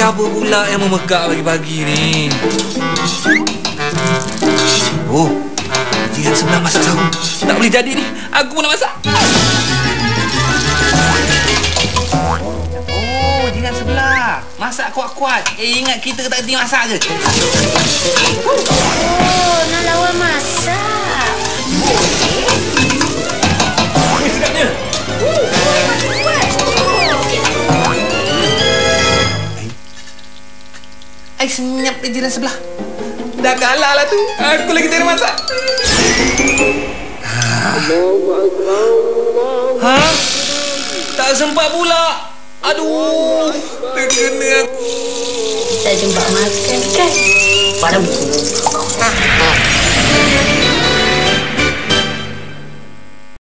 Siapa pula yang memegak pagi-pagi ni? Oh, jiran sebelah masak sahur. Tak boleh jadi ni. Aku pun nak masak. Oh, jiran sebelah. Masak kuat-kuat. Ingat kita tak kerti masak ke? Oh, nak lawan masak. Sedapnya. Ai senyap di jiran sebelah. Dah kalah lah tu. Aku lagi tak ada masak. Ha? Tak sempat pula. Aduh, terkena aku. Kita jumpa makan kan? Pada buku.